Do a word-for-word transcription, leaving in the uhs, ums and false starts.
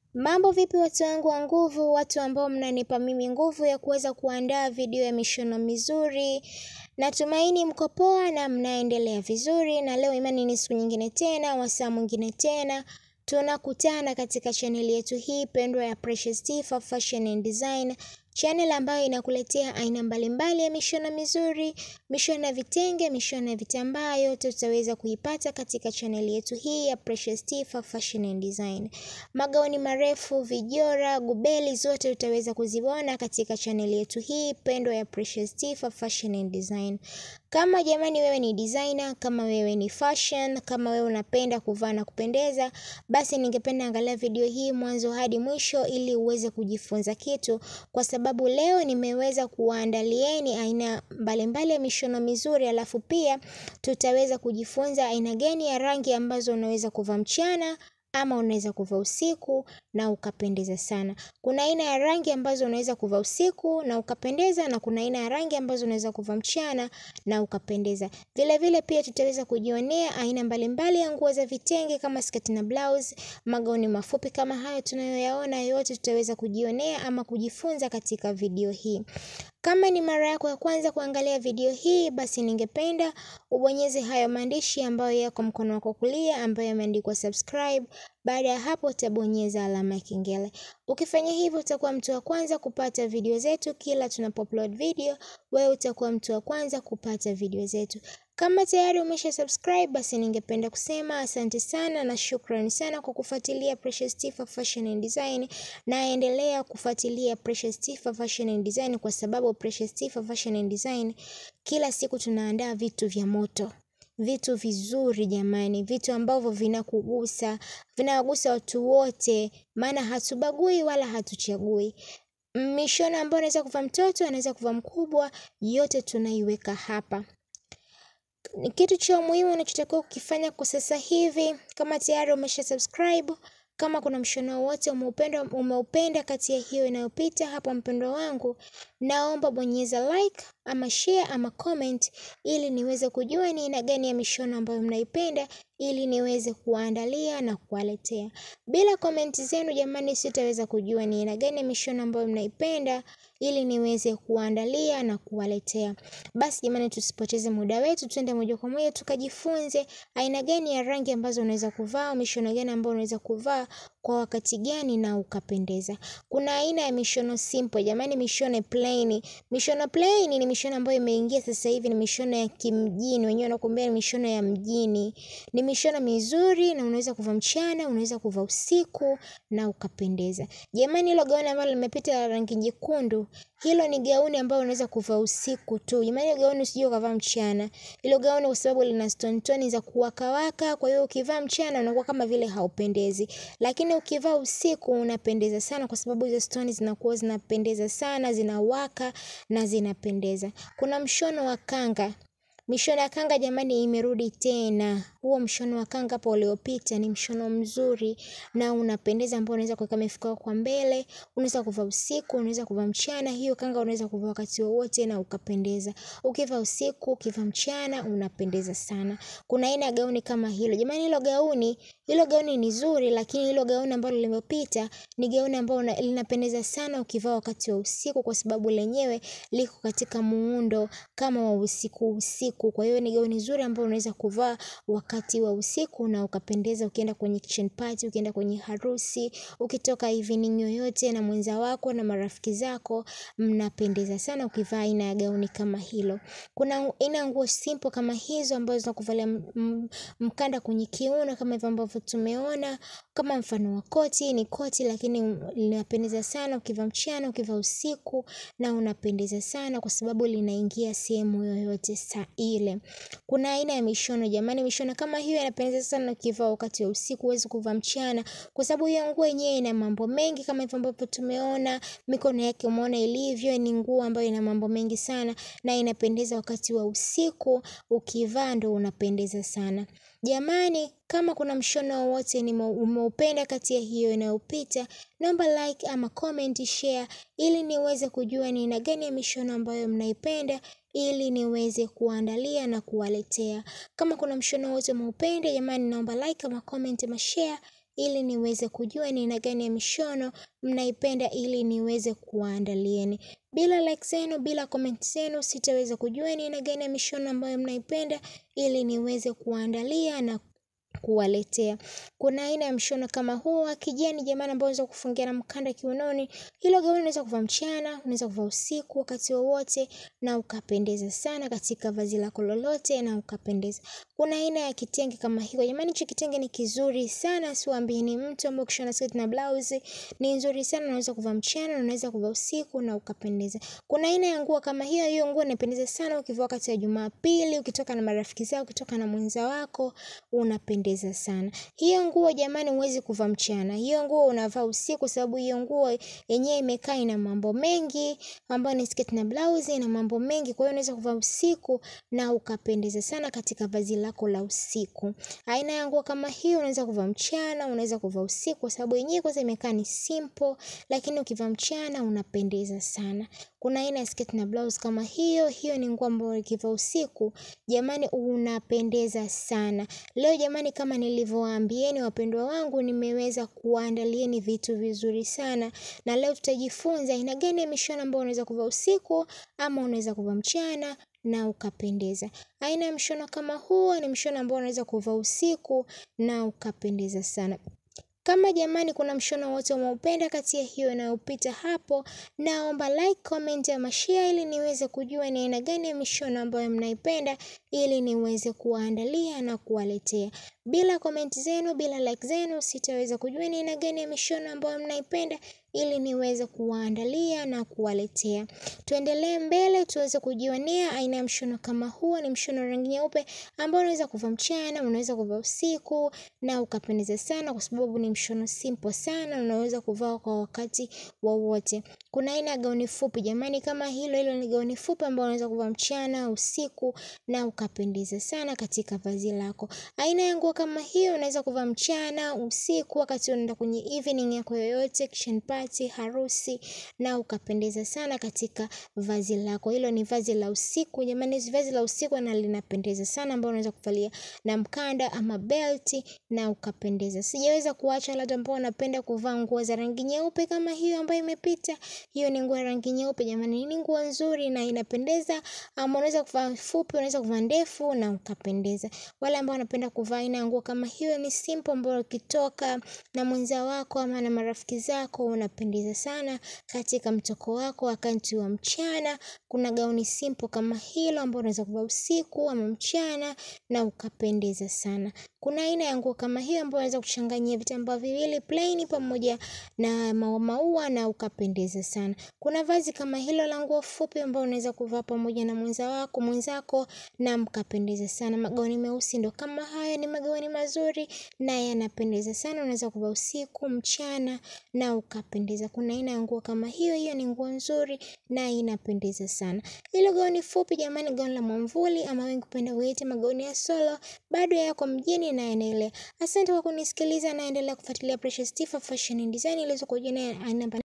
Mambo vipi watu wangu wa nguvu, watu ambao mnanipa mimi nguvu ya kuweza kuandaa video ya mishono mizuri. Natumaini mko poa na mnaendelea vizuri, na leo imani ni siku nyingine tena, wasaa mwingine tena. Tunakutana katika channel yetu hii pendwa ya Precious Tifa Fashion and Design. Channel ambayo inakuletea aina mbalimbali ya mishono mizuri, mishono ya vitenge, mishono ya vitambaa, yote tutaweza kuipata katika channel yetu hii ya Precious Tifa Fashion and Design. Magauni marefu, vijora, guberi, zote utaweza kuziona katika channel yetu hii pendwa ya Precious Tifa Fashion and Design. Kama jamani wewe ni designer, kama wewe ni fashion, kama wewe unapenda kuvaa na kupendeza, basi ningependa angalia video hii mwanzo hadi mwisho ili uweze kujifunza kitu, kwa sababu leo nimeweza kuwaandalieni aina mbalimbali ya mishono mizuri, alafu pia tutaweza kujifunza aina gani ya rangi ambazo unaweza kuvaa mchana ama unaweza kuvaa usiku na ukapendeza sana. Kuna aina ya rangi ambazo unaweza kuvaa usiku na ukapendeza, na kuna aina ya rangi ambazo unaweza kuvaa mchana na ukapendeza. Vile vile pia tutaweza kujionea aina mbalimbali ya nguo za vitenge kama sketi na blouse, magauni mafupi kama hayo tunayoyaona, yote tutaweza kujionea ama kujifunza katika video hii. Kama ni mara yako ya kwanza kuangalia video hii, basi ningependa ubonyeze hayo maandishi ambayo yako mkono wako kulia ambayo yameandikwa subscribe. Baada ya hapo utabonyeza alama ya kengele. Ukifanya hivyo utakuwa mtu wa kwanza kupata video zetu kila tunapoupload video, wewe utakuwa mtu wa kwanza kupata video zetu. Kama tayari umesha subscribe, basi ningependa kusema asante sana na shukrani sana kwa kufuatilia Precious Tifa Fashion and Design, na endelea kufuatilia Precious Tifa Fashion and Design, kwa sababu Precious Tifa Fashion and Design kila siku tunaandaa vitu vya moto, vitu vizuri jamani, vitu ambavyo vinakugusa, vinawagusa watu wote, maana hatubagui wala hatuchagui. Mishono ambayo anaweza kuvaa mtoto, anaweza kuvaa mkubwa, yote tunaiweka hapa. Kitu cha muhimu unachotakiwa kukifanya kwa sasa hivi, kama tayari umesha subscribe, kama kuna mshono wote umeupenda umeupenda kati ya hiyo inayopita hapa mpendwa wangu, naomba bonyeza like ama share ama comment ili niweze kujua ni aina gani ya mishono ambayo mnaipenda, ili niweze kuandalia na kuwaletea. Bila comment zenu jamani, sitaweza kujua ni aina gani ya mishono ambayo mnaipenda ili niweze kuandalia na kuwaletea. Basi jamani, tusipoteze muda wetu, twende moja kwa moja tukajifunze aina gani ya rangi ambazo unaweza kuvaa, mishono gani ambayo unaweza kuvaa kwa wakati gani na ukapendeza. Kuna aina ya mishono simple jamani, mishono plain. Mishono plain ni mishono ambayo imeingia sasa hivi, ni mishono ya kimjini, wenyewe wanakuambia ni mishono ya mjini. Ni mishono mizuri na unaweza kuvaa mchana, unaweza kuvaa usiku na ukapendeza. Jamani, hilo gauni ambalo limepita la rangi nyekundu, hilo ni gauni ambalo unaweza kuvaa usiku tu. Jamani, gauni usije ukavaa mchana. Hilo gauni kwa sababu lina stone tone za kuwaka waka, kwa hiyo ukivaa mchana unakuwa kama vile haupendezi. Lakini ukivaa usiku unapendeza sana, kwa sababu hizo stone zinakuwa zinapendeza sana, zinawaka na zinapendeza. Kuna mshono wa kanga. Mishono ya kanga jamani imerudi tena. Huo mshono wa kanga hapo uliopita ni mshono mzuri na unapendeza, ambao unaweza kuweka mifuko kwa mbele, unaweza kuvaa usiku, unaweza kuvaa mchana. Hiyo kanga unaweza kuvaa wakati wowote na ukapendeza. Ukivaa usiku, ukivaa mchana unapendeza sana. Kuna aina gauni kama hilo. Jamani, hilo gauni, hilo gauni ni zuri, lakini hilo gauni ambalo limepita ni gauni ambalo linapendeza sana ukivaa wakati wa usiku, kwa sababu lenyewe liko katika muundo kama wa usiku usiku. Kwa hiyo ni gauni nzuri ambalo unaweza kuvaa wakati wa usiku na ukapendeza, ukienda kwenye kitchen party, ukienda kwenye harusi, ukitoka evening yoyote na mwenza wako na marafiki zako, mnapendeza sana ukivaa aina ya gauni kama hilo. Kuna aina nguo simple kama hizo ambazo zinakuvalia mkanda kwenye kiuno kama hivyo ambavyo tumeona, kama mfano wa koti, ni koti lakini linapendeza sana ukivaa mchana, ukivaa usiku na unapendeza sana, kwa sababu linaingia sehemu yoyote saa ile. Kuna aina ya mishono jamani, mishono kama hiyo inapendeza sana ukivaa wakati wa usiku, huwezi kuvaa mchana, kwa sababu hiyo nguo yenyewe ina mambo mengi kama hivyo ambavyo tumeona. Mikono yake umeona ilivyo, ni nguo ambayo ina mambo mengi sana na inapendeza wakati wa usiku, ukivaa ndo unapendeza sana. Jamani, kama kuna mshono wote ni umeupenda kati ya hiyo inayopita, naomba like ama comment, share ili niweze kujua ni aina gani ya mishono ambayo mnaipenda, ili niweze kuandalia na kuwaletea. Kama kuna mshono wote umeupenda jamani, naomba like ama comment ama share ili niweze kujua ni aina gani ya mishono mnaipenda ili niweze kuandalieni. Bila like zenu, bila comment zenu, sitaweza kujua ni aina gani ya mishono ambayo mnaipenda ili niweze kuandalia na kuwaletea. Kuna aina ya mshono kama huu wa kijani jamani ambao unaweza kufungia na mkanda kiunoni. Hilo gauni unaweza kuvaa mchana, unaweza kuvaa usiku, wakati wowote na ukapendeza sana katika vazi lako lolote na ukapendeza. Kuna aina ya kitenge kama hiyo. Jamani hicho kitenge ni kizuri sana, siwaambii ni mtu ambao ukishona skirt na blouse ni nzuri sana, unaweza kuvaa mchana, unaweza kuvaa usiku na ukapendeza. Kuna aina ya nguo kama hiyo, hiyo nguo inapendeza sana ukivaa wakati wa Jumapili, ukitoka na marafiki zako, ukitoka na mwenza wako, unapendeza sana. Hiyo nguo jamani huwezi kuvaa mchana. Hiyo nguo unavaa usiku sababu hiyo nguo yenyewe imekaa ina mambo mengi, ambayo ni skirt na blouse ina mambo mengi, kwa hiyo unaweza kuvaa usiku na ukapendeza sana katika vazi lako la usiku. Aina ya nguo kama hiyo unaweza kuvaa mchana, unaweza kuvaa usiku sababu yenyewe kwanza imekaa ni simple, lakini ukivaa mchana unapendeza sana. Kuna aina ya skirt na blouse kama hiyo, hiyo ni nguo ambayo ukivaa usiku jamani unapendeza sana. Leo jamani kama nilivyowaambieni wapendwa wangu, nimeweza kuandalieni vitu vizuri sana. Na leo tutajifunza aina gani ya mishono ambayo unaweza kuvaa usiku ama unaweza kuvaa mchana na ukapendeza. Aina ya mshono kama huo ni mshono ambao unaweza kuvaa usiku na ukapendeza sana. Kama jamani kuna mshono wote umeupenda kati ya hiyo inayopita hapo, naomba like, comment ama share ili niweze kujua ni aina gani ya mishono ambayo mnaipenda ili niweze kuandalia na kuwaletea. Bila comment zenu, bila like zenu, sitaweza kujua ni aina gani ya mishono ambayo mnaipenda ili niweze kuandalia na kuwaletea. Tuendelee mbele tuweze kujionea aina ya mshono kama huo. Ni mshono rangi nyeupe ambao unaweza kuvaa mchana, unaweza kuvaa usiku na ukapendeza sana kwa sababu ni mshono simple sana, unaweza kuvaa kwa wakati wowote. Kuna aina ya gauni fupi jamani kama hilo, hilo ni gauni fupi ambao unaweza kuvaa mchana, usiku na ukapendeza sana katika vazi lako. Aina ya nguo kama hiyo unaweza kuvaa mchana, usiku, wakati unaenda kwenye evening yako yoyote, kitchen party, harusi na ukapendeza sana katika vazi lako. Hilo ni vazi la usiku jamani, vazi la usiku na linapendeza sana ambao unaweza kuvalia na mkanda ama belt na ukapendeza. Sijaweza kuacha wale ambao wanapenda kuvaa nguo za rangi nyeupe kama hiyo ambayo imepita. Hiyo ni nguo ya rangi nyeupe jamani, ni nguo nzuri na inapendeza. Ama unaweza kuvaa fupi, unaweza kuvaa ndefu na ukapendeza. Wale ambao wanapenda kuvaa aina nguo kama hiyo ni simple ambayo ukitoka na mwenza wako ama na marafiki zako unapendeza sana katika mtoko wako wakati wa mchana. Kuna gauni simple kama hilo ambao unaweza kuvaa usiku ama mchana na ukapendeza sana. Kuna aina ya nguo kama hiyo ambayo unaweza kuchanganyia vitambaa viwili plain pamoja na maua maua na ukapendeza sana. Kuna vazi kama hilo la nguo fupi ambao unaweza kuvaa pamoja na mwenza wako, mwenzako na mkapendeza sana. Magauni meusi ndo kama haya, ni magauni mazuri na yanapendeza sana, unaweza kuvaa usiku, mchana na ukapendeza. Kuna aina ya nguo kama hiyo, hiyo ni nguo nzuri na inapendeza sana. Hilo gauni fupi jamani, gauni la mwamvuli ama wengi kupenda kuita magauni ya solo, bado yako mjini na yanaendelea. Asante kwa kunisikiliza, naendelea kufuatilia Precious Tifa Fashion and Design ili kujua aina